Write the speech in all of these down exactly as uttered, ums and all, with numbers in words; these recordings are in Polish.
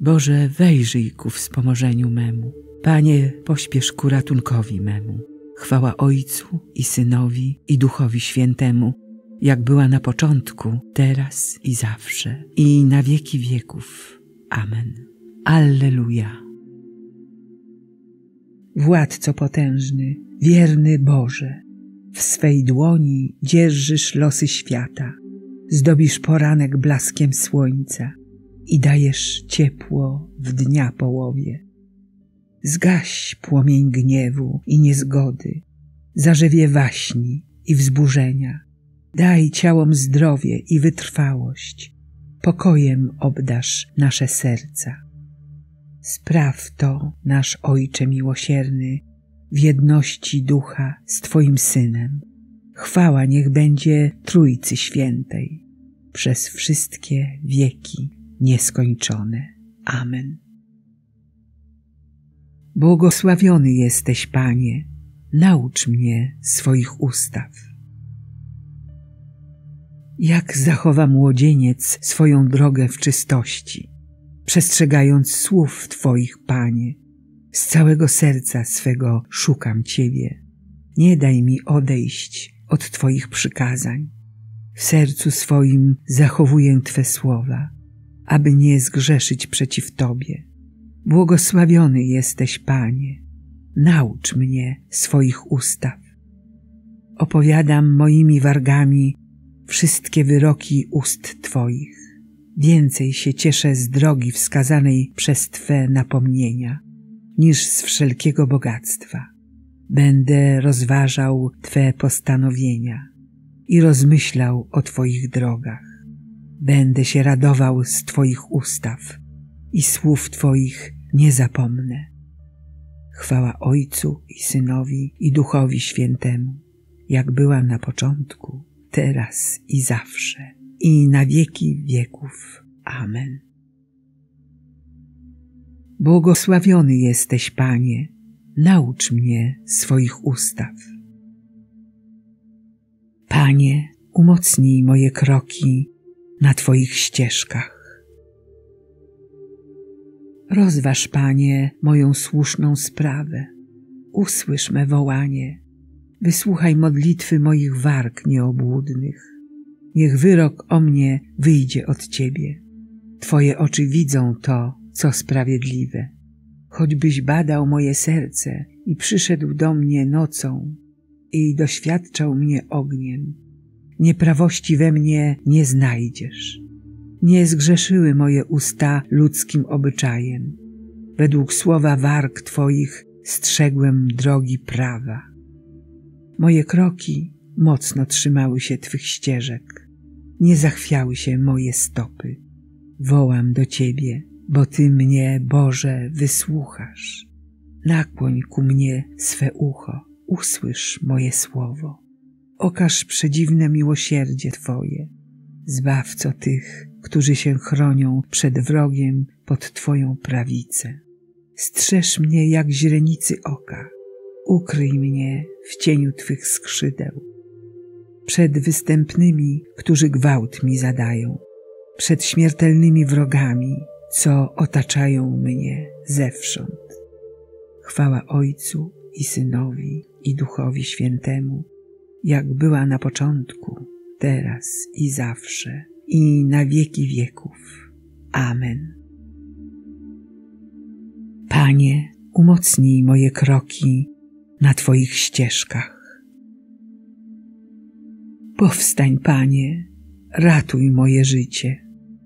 Boże, wejrzyj ku wspomożeniu memu. Panie, pośpiesz ku ratunkowi memu. Chwała Ojcu i Synowi i Duchowi Świętemu, jak była na początku, teraz i zawsze, i na wieki wieków. Amen. Alleluja. Władco potężny, wierny Boże, w swej dłoni dzierżysz losy świata, zdobisz poranek blaskiem słońca i dajesz ciepło w dnia połowie. Zgaś płomień gniewu i niezgody, zarzewie waśni i wzburzenia. Daj ciałom zdrowie i wytrwałość, pokojem obdarz nasze serca. Spraw to, nasz Ojcze miłosierny, w jedności Ducha z Twoim Synem. Chwała niech będzie Trójcy Świętej, przez wszystkie wieki nieskończone. Amen. Błogosławiony jesteś, Panie, naucz mnie swoich ustaw. Jak zachowa młodzieniec swoją drogę w czystości, przestrzegając słów Twoich, Panie, z całego serca swego szukam Ciebie. Nie daj mi odejść od Twoich przykazań. W sercu swoim zachowuję Twe słowa, aby nie zgrzeszyć przeciw Tobie. Błogosławiony jesteś, Panie, naucz mnie swoich ustaw. Opowiadam moimi wargami wszystkie wyroki ust Twoich. Więcej się cieszę z drogi wskazanej przez Twe napomnienia, niż z wszelkiego bogactwa. Będę rozważał Twe postanowienia i rozmyślał o Twoich drogach. Będę się radował z Twoich ustaw i słów Twoich nie zapomnę. Chwała Ojcu i Synowi i Duchowi Świętemu, jak była na początku, teraz i zawsze, i na wieki wieków. Amen. Błogosławiony jesteś, Panie, naucz mnie swoich ustaw. Panie, umocnij moje kroki na Twoich ścieżkach. Rozważ, Panie, moją słuszną sprawę. Usłysz me wołanie. Wysłuchaj modlitwy moich warg nieobłudnych. Niech wyrok o mnie wyjdzie od Ciebie. Twoje oczy widzą to, co sprawiedliwe. Choćbyś badał moje serce i przyszedł do mnie nocą i doświadczał mnie ogniem, nieprawości we mnie nie znajdziesz. Nie zgrzeszyły moje usta ludzkim obyczajem. Według słowa warg Twoich strzegłem drogi prawa. Moje kroki mocno trzymały się Twych ścieżek. Nie zachwiały się moje stopy. Wołam do Ciebie, bo Ty mnie, Boże, wysłuchasz. Nakłoń ku mnie swe ucho, usłysz moje słowo. Okaż przedziwne miłosierdzie Twoje. Zbawco tych, którzy się chronią przed wrogiem pod Twoją prawicę. Strzeż mnie jak źrenicy oka. Ukryj mnie w cieniu Twych skrzydeł. Przed występnymi, którzy gwałt mi zadają. Przed śmiertelnymi wrogami, co otaczają mnie zewsząd. Chwała Ojcu i Synowi i Duchowi Świętemu, jak była na początku, teraz i zawsze, i na wieki wieków. Amen. Panie, umocnij moje kroki na Twoich ścieżkach. Powstań, Panie, ratuj moje życie.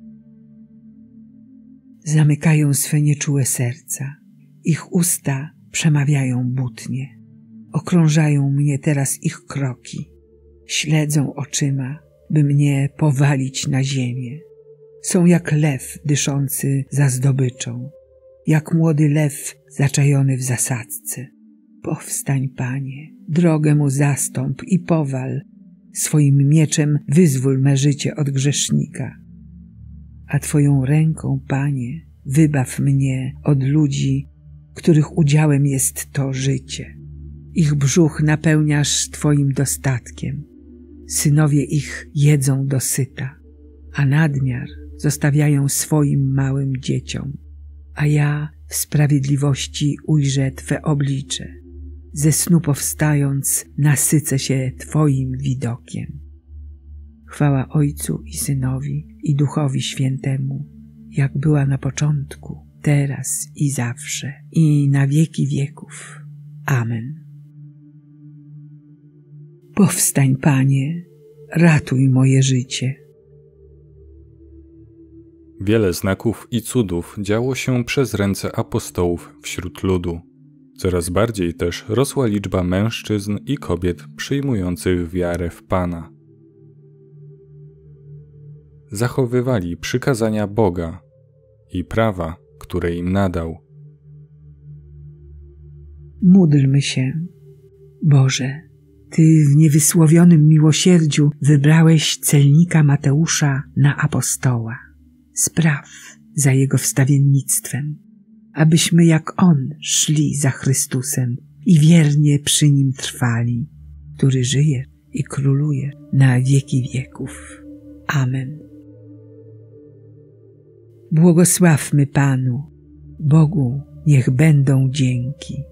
Zamykają swe nieczułe serca, ich usta przemawiają butnie. Okrążają mnie teraz ich kroki, śledzą oczyma, by mnie powalić na ziemię. Są jak lew dyszący za zdobyczą, jak młody lew zaczajony w zasadzce. Powstań, Panie, drogę mu zastąp i powal, swoim mieczem wyzwól me życie od grzesznika. A Twoją ręką, Panie, wybaw mnie od ludzi, których udziałem jest to życie. Ich brzuch napełniasz Twoim dostatkiem. Synowie ich jedzą dosyta, a nadmiar zostawiają swoim małym dzieciom. a ja w sprawiedliwości ujrzę Twe oblicze. Ze snu powstając, nasycę się Twoim widokiem. Chwała Ojcu i Synowi, i Duchowi Świętemu, jak była na początku, teraz i zawsze, i na wieki wieków. Amen. Powstań, Panie, ratuj moje życie. Wiele znaków i cudów działo się przez ręce apostołów wśród ludu. Coraz bardziej też rosła liczba mężczyzn i kobiet przyjmujących wiarę w Pana. Zachowywali przykazania Boga i prawa, które im nadał. Módlmy się. Boże, Ty w niewysłowionym miłosierdziu wybrałeś celnika Mateusza na apostoła. Spraw za jego wstawiennictwem, abyśmy jak on szli za Chrystusem i wiernie przy Nim trwali, który żyje i króluje na wieki wieków. Amen. Błogosławmy Panu, Bogu niech będą dzięki.